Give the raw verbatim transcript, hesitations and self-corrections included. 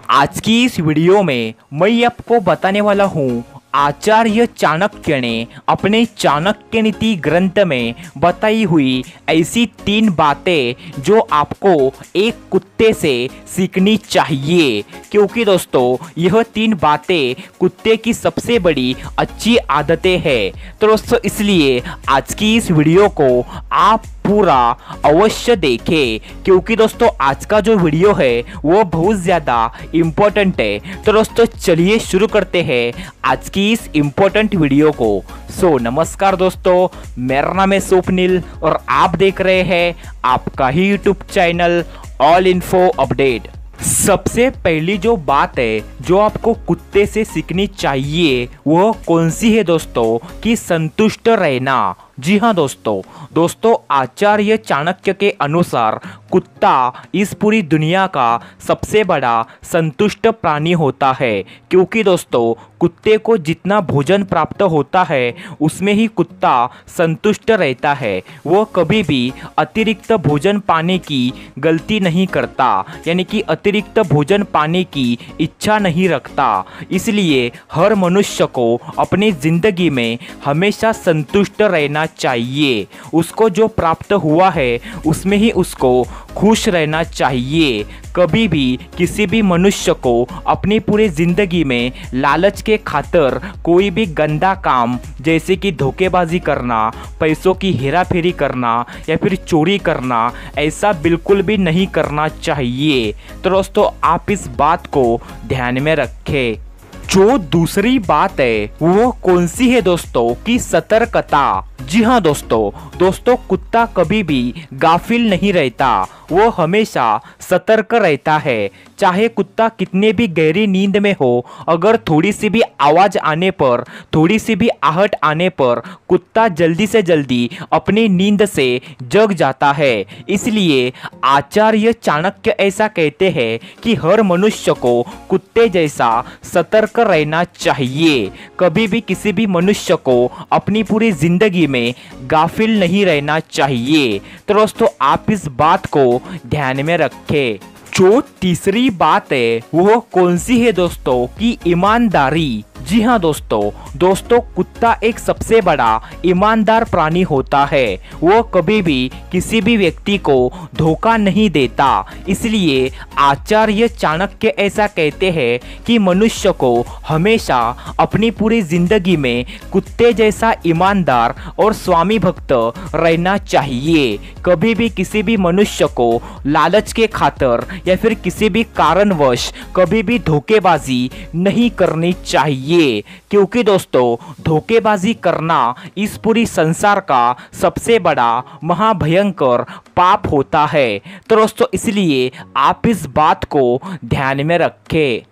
आज की इस वीडियो में मैं आपको बताने वाला हूँ आचार्य चाणक्य ने अपने चाणक्य नीति ग्रंथ में बताई हुई ऐसी तीन बातें जो आपको एक कुत्ते से सीखनी चाहिए, क्योंकि दोस्तों यह तीन बातें कुत्ते की सबसे बड़ी अच्छी आदतें हैं। तो दोस्तों इसलिए आज की इस वीडियो को आप पूरा अवश्य देखें, क्योंकि दोस्तों आज का जो वीडियो है वो बहुत ज़्यादा इम्पोर्टेंट है। तो दोस्तों चलिए शुरू करते हैं आज की इस इम्पोर्टेंट वीडियो को। सो नमस्कार दोस्तों, मेरा नाम है स्वप्निल और आप देख रहे हैं आपका ही YouTube channel all info update. सबसे पहली जो बात है जो आपको कुत्ते से सीखनी चाहिए वो कौन सी है दोस्तों, कि संतुष्ट रहना। जी हाँ दोस्तों दोस्तों आचार्य चाणक्य के अनुसार कुत्ता इस पूरी दुनिया का सबसे बड़ा संतुष्ट प्राणी होता है, क्योंकि दोस्तों कुत्ते को जितना भोजन प्राप्त होता है उसमें ही कुत्ता संतुष्ट रहता है। वो कभी भी अतिरिक्त भोजन पाने की गलती नहीं करता, यानी कि अतिरिक्त भोजन पाने की इच्छा नहीं रखता। इसलिए हर मनुष्य को अपनी जिंदगी में हमेशा संतुष्ट रहना चाहिए। उसको जो प्राप्त हुआ है उसमें ही उसको खुश रहना चाहिए। कभी भी किसी भी मनुष्य को अपनी पूरी जिंदगी में लालच के खातिर कोई भी गंदा काम जैसे कि धोखेबाजी करना, पैसों की हेराफेरी करना या फिर चोरी करना, ऐसा बिल्कुल भी नहीं करना चाहिए। तो दोस्तों आप इस बात को ध्यान में रखें। जो दूसरी बात है वो कौन सी है दोस्तों, कि सतर्कता। जी हाँ दोस्तों दोस्तों कुत्ता कभी भी गाफिल नहीं रहता, वो हमेशा सतर्क रहता है। चाहे कुत्ता कितने भी गहरी नींद में हो, अगर थोड़ी सी भी आवाज़ आने पर, थोड़ी सी भी आहट आने पर कुत्ता जल्दी से जल्दी अपनी नींद से जग जाता है। इसलिए आचार्य चाणक्य ऐसा कहते हैं कि हर मनुष्य को कुत्ते जैसा सतर्क रहना चाहिए। कभी भी किसी भी मनुष्य को अपनी पूरी जिंदगी में गाफिल नहीं रहना चाहिए। तो दोस्तों आप इस बात को ध्यान में रखें। जो तीसरी बात है वो कौन सी है दोस्तों, कि ईमानदारी। जी हाँ दोस्तों दोस्तों कुत्ता एक सबसे बड़ा ईमानदार प्राणी होता है। वो कभी भी किसी भी व्यक्ति को धोखा नहीं देता। इसलिए आचार्य चाणक्य ऐसा कहते हैं कि मनुष्य को हमेशा अपनी पूरी जिंदगी में कुत्ते जैसा ईमानदार और स्वामी भक्त रहना चाहिए। कभी भी किसी भी मनुष्य को लालच के खातिर या फिर किसी भी कारणवश कभी भी धोखेबाजी नहीं करनी चाहिए, क्योंकि दोस्तों धोखेबाजी करना इस पूरी संसार का सबसे बड़ा महाभयंकर पाप होता है। तो दोस्तों इसलिए आप इस बात को ध्यान में रखें।